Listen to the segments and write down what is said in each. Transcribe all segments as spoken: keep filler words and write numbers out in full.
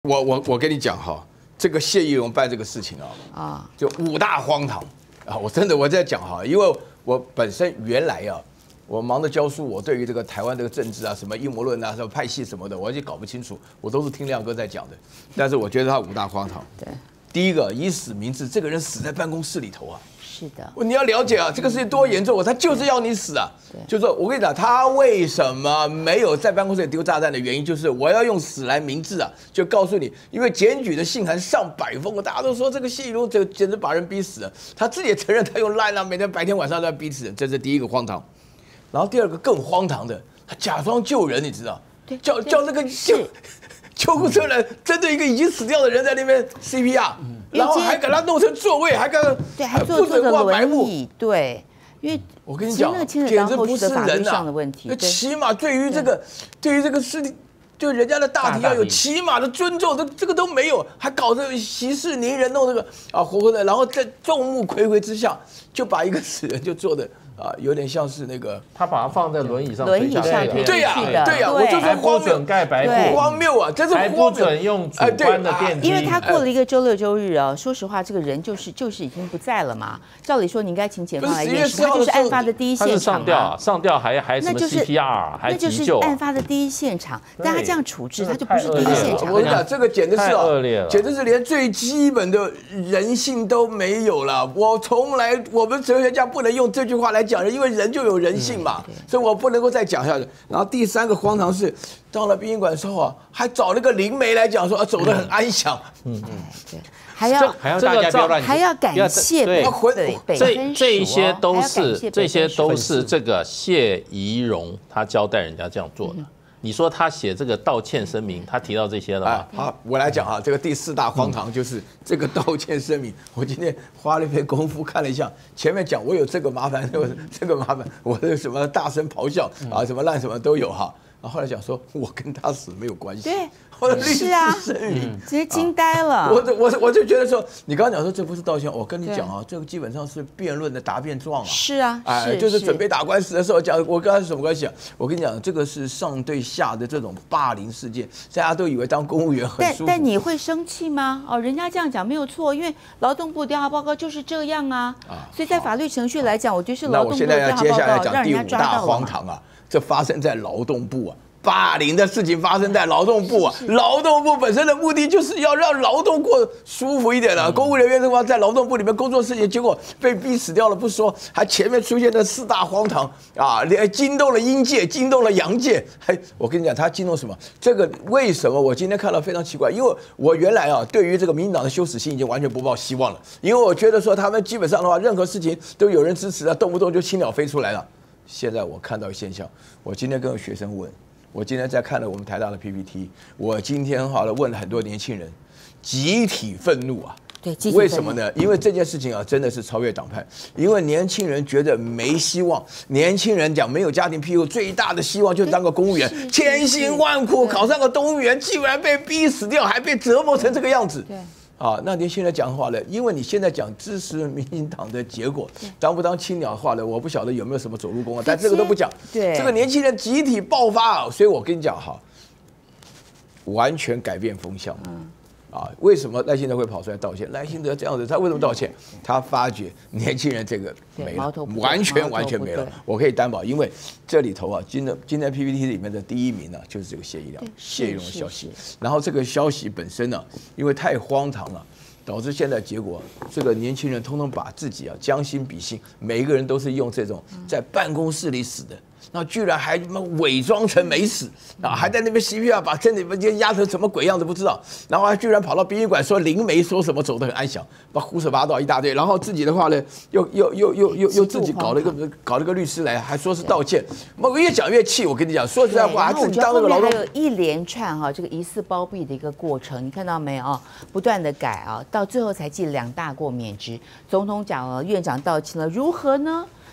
我我我跟你讲哈，这个谢依荣办这个事情啊，啊，就五大荒唐啊！我真的我在讲哈，因为我本身原来啊，我忙着教书，我对于这个台湾这个政治啊，什么阴谋论啊，什么派系什么的，我也搞不清楚，我都是听亮哥在讲的。但是我觉得他五大荒唐。对，第一个以死明志，这个人死在办公室里头啊。 是的， 你要了解啊，这个事情多严重啊！他就是要你死啊！就是说我跟你讲，他为什么没有在办公室里丢炸弹的原因，就是我要用死来明志啊！就告诉你，因为检举的信函上百封，大家都说这个谢依荣这个简直把人逼死了。他自己也承认他用烂啊，每天白天晚上都在逼死人，这是第一个荒唐。然后第二个更荒唐的，他假装救人，你知道？叫叫那个救救护车来针对一个已经死掉的人在那边 C P R。 然后还给他弄成座位，还给他对，还坐坐着轮椅，对，因为我跟你讲， 简直不是人呐， 那起码对于这个，对于这个事情，对人家的大体要有起码的尊重，这这个都没有，还搞这息事宁人，弄这个啊活活的，然后在众目睽睽之下，就把一个死人就做的。 啊，有点像是那个， 他把它放在轮椅上， 轮椅上推对呀，对呀，我就说荒谬， 盖白布， 荒谬啊，这是还不准用主观的电梯， 因为他过了一个周六周日啊，说实话，这个人就是就是已经不在了嘛。照理说，你应该请检方来验尸，他就是案发的第一现场， 上吊，上吊还还什么 C P R， 还急救， 那就是案发的第一现场。但他这样处置，他就不是第一现场。 我跟你讲，这个简直是恶劣了， 简直是连最基本的人性都没有了。我从来，我们哲学家不能用这句话来讲人，因为人就有。 有人性嘛，嗯、所以我不能够再讲下去。然后第三个荒唐是，到了殡仪馆之后啊，还找那个灵媒来讲说，啊，走得很安详。嗯， 对，还要还要大家不要乱， 还要感谢对对， 这这一些都是这些都是这个谢依荣他交代人家这样做的。 你说他写这个道歉声明，他提到这些了吗？ 好，我来讲啊，这个第四大荒唐就是这个道歉声明。我今天花了一篇功夫看了一下，前面讲我有这个麻烦，这个麻烦，我的什么大声咆哮啊，什么烂什么都有哈。然后后来讲说，我跟他死没有关系。 对。 我的律师声明， 直接惊呆了。 我我我就觉得说，你刚刚讲说这不是道歉，我跟你讲啊，这个基本上是辩论的答辩状啊。 是啊， 哎，就是准备打官司的时候讲，我跟他是什么关系啊？我跟你讲，这个是上对下的这种霸凌事件，大家都以为当公务员很舒服。 但但你会生气吗？哦，人家这样讲没有错，因为劳动部调查报告就是这样啊。啊，所以在法律程序来讲，我觉得是劳动部调查报告让人家抓到了。 荒唐啊，这发生在劳动部啊。 霸凌的事情发生在劳动部啊，劳动部本身的目的就是要让劳动过舒服一点了。公务人员的话在劳动部里面工作事情，结果被逼死掉了不说，还前面出现的四大荒唐啊，连惊动了阴界，惊动了阳界。还我跟你讲，他惊动什么？这个为什么我今天看到非常奇怪？因为我原来啊，对于这个民进党的羞耻心已经完全不抱希望了，因为我觉得说他们基本上的话，任何事情都有人支持啊，动不动就青鸟飞出来了。现在我看到现象，我今天跟学生问。 我今天在看了我们台大的 P P T， 我今天好了问了很多年轻人，集体愤怒啊！ 对，集体为什么呢？因为这件事情啊，真的是超越党派。因为年轻人觉得没希望，年轻人讲没有家庭庇护，最大的希望就是当个公务员，千辛万苦考上个公务员，竟然被逼死掉，还被折磨成这个样子。对。 啊，那您现在讲话了，因为你现在讲支持民进党的结果，当不当青鸟化了，我不晓得有没有什么走路工啊，但这个都不讲。对，这个年轻人集体爆发啊，所以我跟你讲哈，完全改变风向。嗯。啊，为什么赖清德会跑出来道歉？赖清德这样子，他为什么道歉？他发觉年轻人这个没了，完全完全没了。我可以担保，因为这里头啊，今天今天 P P T 里面的第一名呢、啊，就是这个谢依良、谢依荣的消息。然后这个消息本身呢、啊，因为太荒唐了。 导致现在结果，这个年轻人通通把自己啊将心比心，每一个人都是用这种在办公室里死的，那居然还伪装成没死啊，还在那边 C P R 把身体压成什么鬼样子不知道，然后还居然跑到殡仪馆说灵媒说什么走得很安详，把胡说八道一大堆，然后自己的话呢，又又又又又又自己搞了一个搞了个律师来，还说是道歉，我越讲越气，我跟你讲，说实在话，自己当那个劳动， 还有一连串哈这个疑似包庇的一个过程，你看到没有？不断的改啊。 到最后才记两大过免职，总统讲了，院长道歉了，如何呢？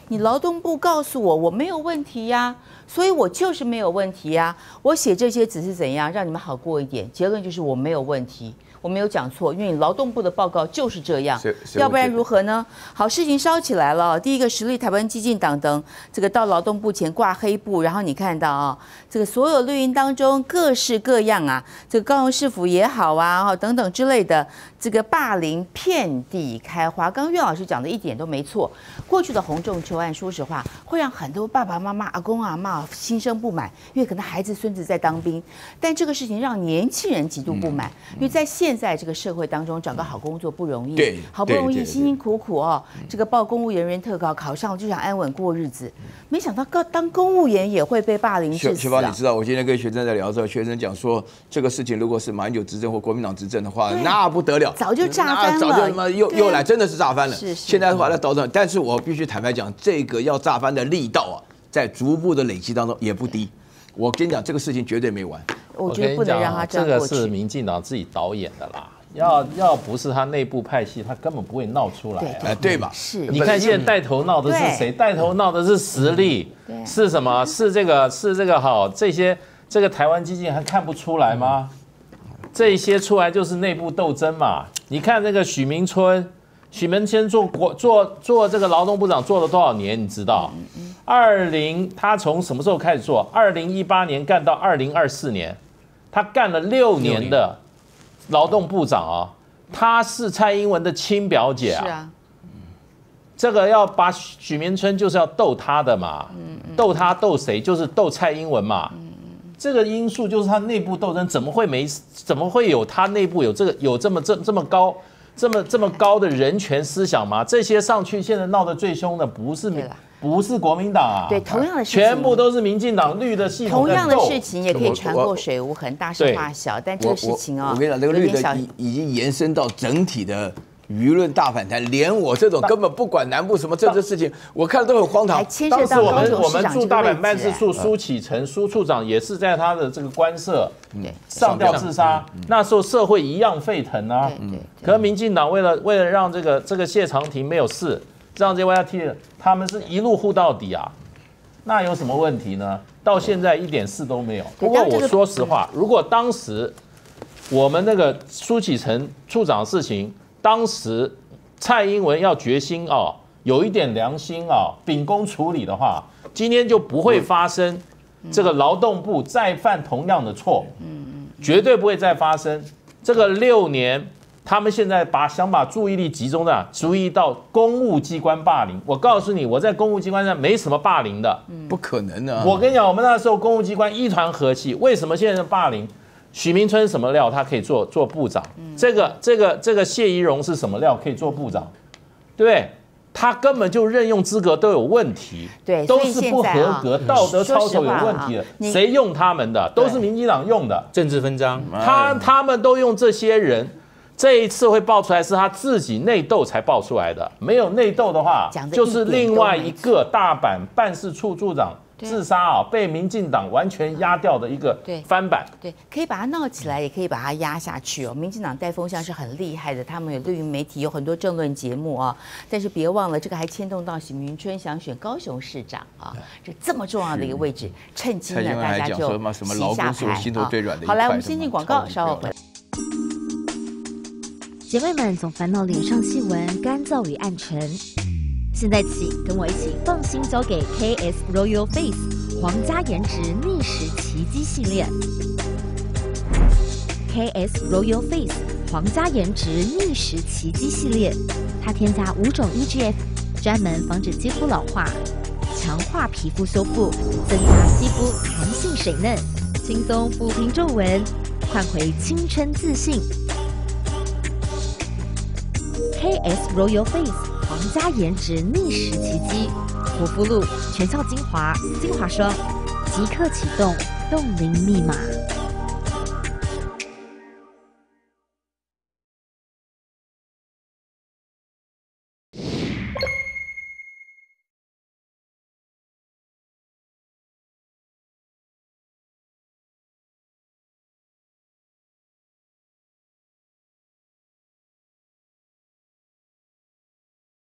你劳动部告诉我我没有问题呀，所以我就是没有问题呀。我写这些只是怎样让你们好过一点，结论就是我没有问题。我没有讲错，因为你劳动部的报告就是这样，要不然如何呢？好，事情烧起来了。第一个，实力台湾基进党等这个到劳动部前挂黑布，然后你看到啊，这个所有绿营当中各式各样啊，这个高雄市府也好啊，等等之类的，这个霸凌遍地开花。刚刚岳老师讲的一点都没错。过去的洪仲丘案，说实话会让很多爸爸妈妈、阿公阿嬷心生不满，因为可能孩子孙子在当兵，但这个事情让年轻人极度不满，因为在现在这个社会当中找个好工作不容易， 对， 好不容易辛辛苦苦哦，这个报公务员人特考考上就想安稳过日子，没想到当公务员也会被霸凌致死啊！ 雪芳，你知道我今天跟学生在聊的时候，学生讲说这个事情如果是马英九执政或国民党执政的话，那不得了， 早就炸翻了， 早就他妈又又来，真的是炸翻了。 是是。 现在把它倒转，但是我必须坦白讲，这个要炸翻的力道啊，在逐步的累积当中也不低。我跟你讲，这个事情绝对没完。 我觉得不能让他这样过去。这个是民进党自己导演的啦。要要不是他内部派系，他根本不会闹出来、啊， 对, 对吧？ 是， 你看现在带头闹的是谁？带头闹的是实力，是什么？是这个是这个好这些这个台湾基进还看不出来吗？这些出来就是内部斗争嘛。你看那个许明春，许明春做国做做这个劳动部长做了多少年？你知道？二零他从什么时候开始做？二零一八年干到二零二四年，他干了六年的。劳动部长啊，她是蔡英文的亲表姐啊。 是啊， 这个要把许明春就是要斗她的嘛，斗她斗谁？就是斗蔡英文嘛。这个因素就是他内部斗争，怎么会没？怎么会有他内部有这个有这么这这么高这么这么高的人权思想吗？这些上去现在闹得最凶的不是不是国民党啊， 对，同样的事情全部都是民进党绿的系统。 同样的事情也可以船过水无痕，大事化小。但这个事情哦， 我跟你讲，这个绿的已已经延伸到整体的舆论大反弹，连我这种根本不管南部什么政治事情，我看都很荒唐。 当时我们我们驻大阪办事处苏启成苏处长也是在他的这个官舍上吊自杀，那时候社会一样沸腾啊。可是民进党为了为了让这个这个谢长廷没有事。让这位要替他们是一路护到底啊，那有什么问题呢？到现在一点事都没有。不过我说实话，如果当时我们那个苏启成处长的事情，当时蔡英文要决心啊，有一点良心啊，秉公处理的话，今天就不会发生这个劳动部再犯同样的错，绝对不会再发生。这个六年。他们现在把想把注意力集中在注意到公务机关霸凌。我告诉你，我在公务机关上没什么霸凌的， 不可能啊！ 我跟你讲，我们那时候公务机关一团和气，为什么现在的霸凌？许明春什么料，他可以做做部长？这个这个这个谢宜荣是什么料，可以做部长？对不对？他根本就任用资格都有问题， 对， 都是不合格，道德操守有问题的。谁用他们的？都是民进党用的， 政治分赃。 他他们都用这些人。这一次会爆出来是他自己内斗才爆出来的，没有内斗的话，就是另外一个大阪办事处处长自杀啊，被民进党完全压掉的一个翻版。 对，可以把它闹起来，也可以把它压下去哦。民进党带风向是很厉害的，他们有绿营媒体有很多政论节目啊。但是别忘了，这个还牵动到许明春想选高雄市长啊，这这么重要的一个位置，趁机呢大家就洗下牌啊。好，来我们先进广告，稍后回来。 姐妹们总烦恼脸上细纹、干燥与暗沉，现在起跟我一起放心交给 K S Royal Face 皇家颜值逆时奇迹系列。K S Royal Face 皇家颜值逆时奇迹系列，它添加五种 E G F， 专门防止肌肤老化，强化皮肤修复，增加肌肤弹性水嫩，轻松抚平皱纹，换回青春自信。K S Royal Face 皇家颜值逆时奇迹，护肤露、全效精华、精华霜，即刻启动冻龄密码。